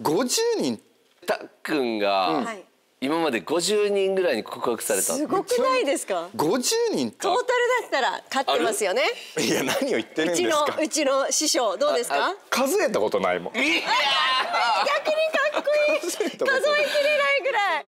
50人。 たっくんが今まで50人ぐらいに告白された。 すごくないですか。 50人。 トータルだったら勝ってますよね。 いや、何を言ってるんですか。 うちの師匠どうですか。 数えたことないもん。 逆にかっこいい。数えきれないぐらい。